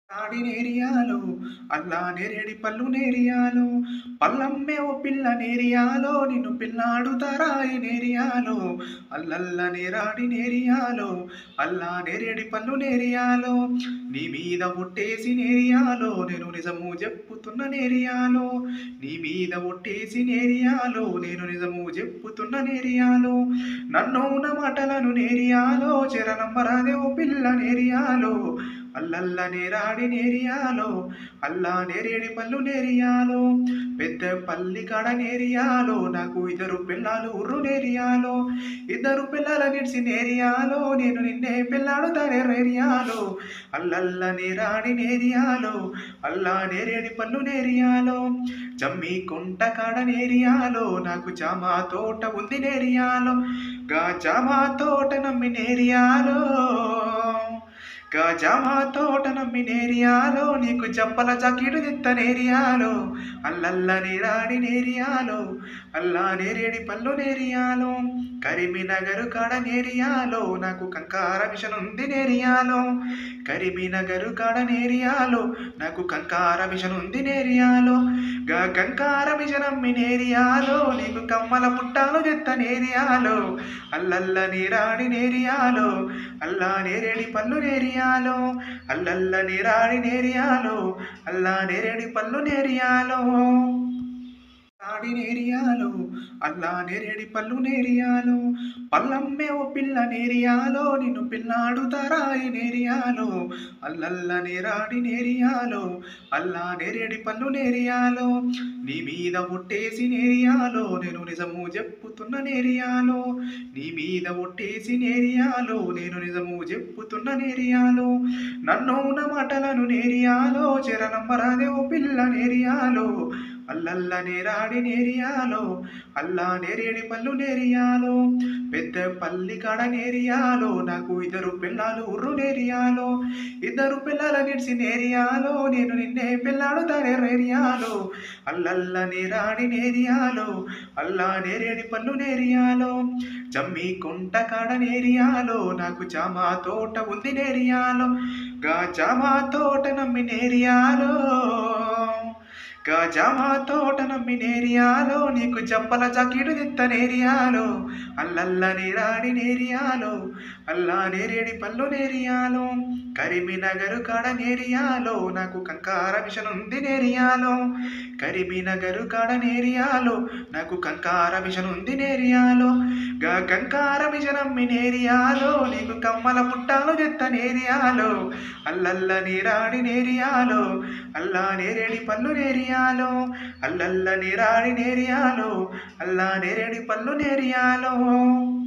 తాడి నేరియాలో అల్లా నేరేడి పళ్ళు నేరియాలో పల్లమ్మే ఓ పిల్ల నేరియాలో నిన్ను పిల్లాడుతారాయి నేరియాలో అల్లల్ల నేరాడి నేరియాలో అల్లా నేరేడి పళ్ళు నేరియాలో నీ మీద ఒట్టేసి నేరియాలో నేను నిజము చెప్పుతున్న నేరియాలో నీ మీద ఒట్టేసి నేరియాలో నేను నిజము చెప్పుతున్న నేరియాలో నన్ను నా మాటలను నేరియాలో చెరనంబరాదే ఓ పిల్ల నేరియాలో అల్లల్ల నేరాడి నేరియాలో అల్లా నేరేడి పళ్ళు నేరియాలో పెద్ద పల్లి కాడ నేరియాలో నాకు ఇద్దరు పిల్లలు ఉర్రు నేరియాలో ఇద్దరు పిల్లల నిడిసి నేరియాలో నేను నిన్నే పిల్లాడుతానే నేరియాలో అల్లల్ల నేరాడి నేరియాలో అల్లా నేరేడి పళ్ళు నేరియాలో జమ్మి కుంట కాడ నేరియాలో నాకు జామ తోట ఉంది నేరియాలో గా జామ తోట నమ్మి నేరియాలో జామ తోట నమ్మి నేరియాలో నీకు జప్పల జాకీడు దిత్త నేరియాలో అల్లల్ల నేరాడి నేరియాలో అల్లా నేరేడి పళ్ళు నేరియాలో కరీంనగర్ కాడ నేరియాలో నాకు కంకార మిషన్ ఉంది నేరియాలో కరీంనగర్ కాడ నేరియాలో నాకు కంకార మిషన్ ఉంది నేరియాలో గా కంకార మిషన్ అమ్మి నేరియాలో నీకు కమ్మల పుట్టాలు దిత్త నేరియాలో అల్లల్ల నేరాడి నేరియాలో అల్లా నేరేడి పళ్ళు నేరియాలో అల్లల్ల నేరాడి నేరియాలో అల్లా నేరేడి పళ్ళు నేరియాలో తాడి నేరియాలో అల్లా నేరేడి పళ్ళు నేరియాలో పల్లమ్మే ఓ పిల్ల నేరియాలో నిన్ను పిల్లాడుతారాయి నేరియాలో అల్లల్ల నేరాడి నేరియాలో అల్లా నేరేడి పళ్ళు నేరియాలో నీ మీద ఒట్టేసి నేరియాలో నేను నిజము చెప్పుతున్న నేరియాలో నీ మీద ఒట్టేసి నేరియాలో నేను నిజము చెప్పుతున్న నేరియాలో నన్ను నా మాటలను నేరియాలో చెరనంబరాదే ఓ పిల్ల నేరియాలో అల్లల్ల నేరాడి నేరియాలో అల్లా నేరేడి పళ్ళు నేరియాలో పెద్ద పల్లి కాడ నేరియాలో నాకు ఇద్దరు పిల్లలు ఉర్రు నేరియాలో ఇద్దరు పిల్లల నిడిసి నేరియాలో నేను నిన్నే పిల్లాడుతానే నేరియాలో అల్లల్ల నేరాడి నేరియాలో అల్లా నేరేడి పళ్ళు నేరియాలో జమ్మి కుంట కాడ నేరియాలో నాకు జామ తోట ఉంది నేరియాలో గా జామ తోట నమ్మి నేరియాలో జామ తోట నమ్మి నేరియాలో నీకు జప్పల జాకీడు దిత్త నేరియాలో అల్లల్ల నేరాడి నేరియాలో అల్లా నేరేడి పళ్ళు నేరియాలో కరీంనగర్ కాడ నేరియాలో నాకు కంకార మిషన్ ఉంది నేరియాలో కరీంనగర్ కాడ నేరియాలో నాకు కంకార మిషన్ ఉంది నేరియాలో గా కంకార మిషన్ అమ్మి నేరియాలో నీకు కమ్మల పుట్టాలు దిత్త నేరియాలో అల్లల్ల నేరాడి నేరియాలో అల్లా నేరేడి పళ్ళు నేరియాలో అల్లల్ల నేరాడి నేరియాలో అల్లా నేరేడి పళ్ళు నేరియాలో